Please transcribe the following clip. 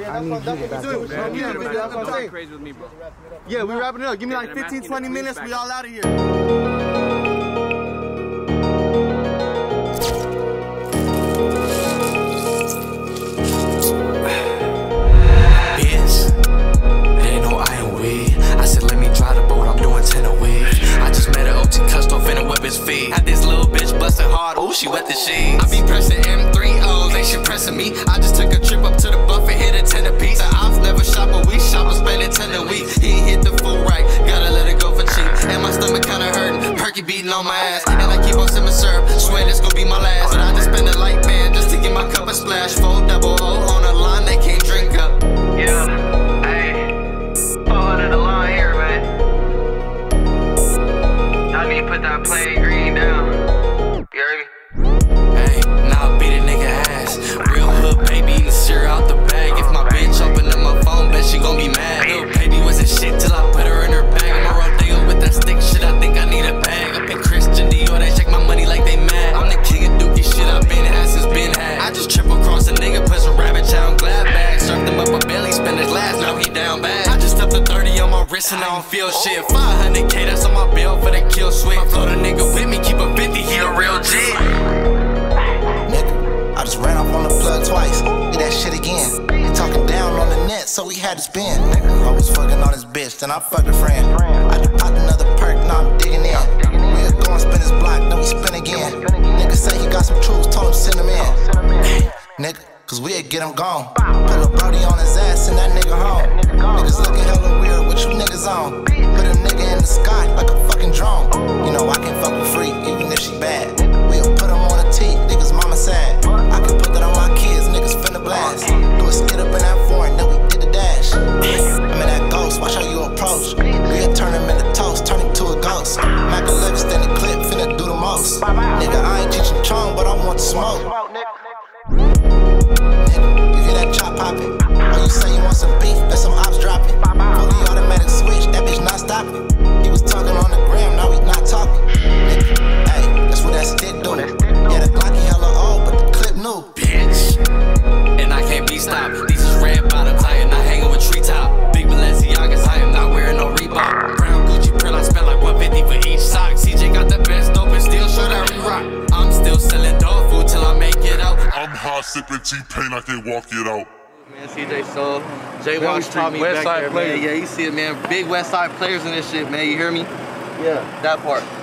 I need you to back up. Don't crazy with me, bro. Yeah, we wrapping it up. Give me like 15, 20 minutes. We all out of here. Had this little bitch bustin' hard, ooh, she wet the sheets. I be pressing M3Os, ain't she pressing me? I just took a trip up to the buffet, hit a 10 apiece. The ops never shop, but we shop, I'm spending 10 a week. He ain't hit the food right, gotta let it go for cheap. And my stomach kinda hurtin', perky beating on my ass. And I keep on sipping syrup, swear this gon' be my last. But I just spend a light band just to get my cup a splash. 4 double O on the line, they can't drink up. Yeah, ayy, 400 the line here, man. I need to put that plain green down. You heard me? Hey, now I beat a nigga ass. Real hood baby, eating cereal out the bag. If my bitch open up my phone, bet she gon' be mad. Little baby wasn't shit till I put her in her bag. I'm a rodeo with that stick shit, I think I need a bag. Up in Christian Dior, they check my money like they mad. I'm the king of dookie shit, I've been had since been had. I just triple cross a nigga, put some rabbit chow in glad bags. Served him up a belly, spent his last, now he down bad. I just stuffed a 30 on my wrist and I don't feel shit. 500K, that's on my bill for the kill switch. Float a nigga with me, keep a 50, he a real G. Nigga, I just ran off on the plug twice. Did that shit again. He talking down on the net, so he had to spin. I was fucking on his bitch, then I fucked a friend. I just popped another perk, now I'm digging in. We'll go and spin his block, then we spin again. Nigga say he got some troops, told him send him in. Nigga, cause we'll get him gone. Pull a brody on his ass, send that nigga home. Niggas looking hella weird, what you niggas on? Put a nigga in the sky like a fucking drone. You know I can fuck with free, even if she bad. We'll put him on a T, niggas mama sad. I can put that on my kids, niggas finna blast. Do a skid up in that foreign, then we get the dash. I'm in that ghost, watch how you approach. We'll turn him into toast, turn him to a ghost. Mac 11 stand the clip, finna do the most. Nigga, I ain't teaching Chong, but I want to smoke. Nigga, you hear that chop poppin'? Or you say you want some beef, that's some ops dropping. Fully automatic switch, that bitch not stopping. He was talking on the gram, now he not talking. Nigga, hey, that's what that stick do. Yeah, the Glocky hella old, but the clip new. Bitch, and I can't be stopped. These is red bottoms, I am not hanging with treetop. Big Balenciagas, I am not wearing no Reebok. Brown Gucci print, I spent like 150 for each sock. CJ got the best dope and still sure that we rock. I'm still selling dog food till I make it out. I'm hot sipping T-Pain, I can't walk it out. Man, CJ Sole, J-Walk Street, West Side players. Yeah, you see it, man. Big West Side players in this shit, man. You hear me? Yeah. That part.